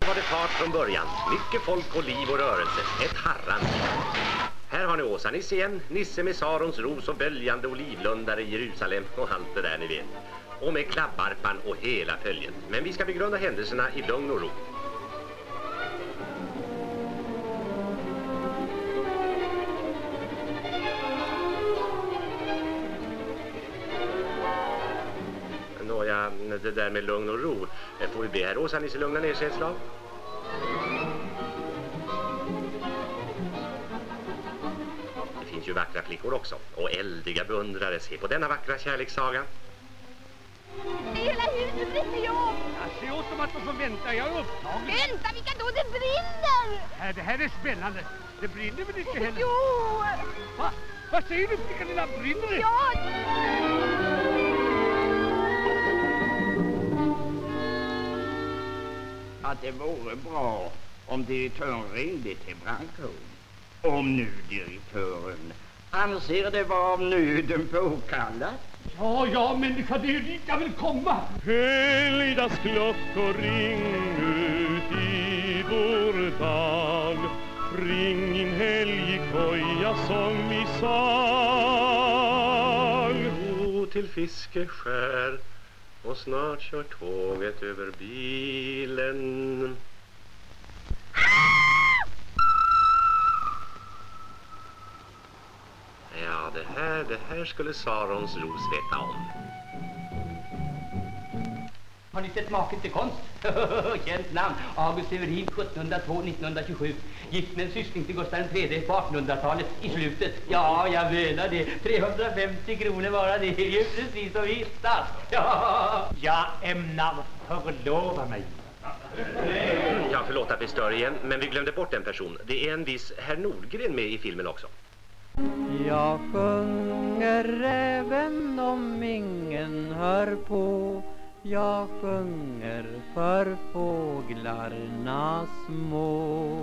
Var det fart från början. Mycket folk och liv och rörelse. Ett harrans. Här har ni Åsa-Nisse igen. Nisse med Sarons ros och böljande olivlundare i Jerusalem och allt det där ni vet. Och med klabbarpan och hela följen. Men vi ska begrunda händelserna i lugn och ro. Nåja, det där med lugn och ro. Får vi be herr Åsa-Nisse lugna ner sig ett slag? Det finns ju vackra flickor också. Och eldiga beundrare. Se på denna vackra kärlekssaga. Hela huset brinner ju upp. Se åt dem att de får vänta, jag är upptagen. Vänta, vilka då? Det brinner! Det här är spännande. Det brinner väl inte heller? Jo! Va? Vad säger du, flickorna? Brinner det? Ja! Att det vore bra om direktören ringde till brandkåren. Om nu direktören anser det vara av nöden påkallat. Ja, människa, det är ju lika vill komma. Helgdags klockor ring ut i vår dal. Ring in helgkoja som i sal. Gå till Fiskeskär och snart kör tåget över bilen. Ja, det här skulle Sarons ros veta om. Har ni sett maken till konst? Känt namn. August Severin, 1702-1927. Gift med en syssling till Gustav III på 1800-talet i slutet. Ja, jag menar det. 350 kronor bara, det är ju precis som hittat. Ja. Jag ämnar förlova mig. Ja, förlåt att vi stör igen, men vi glömde bort en person. Det är en viss herr Nordgren med i filmen också. Jag sjunger även om ingen hör på. Jag sjunger för fåglarna små.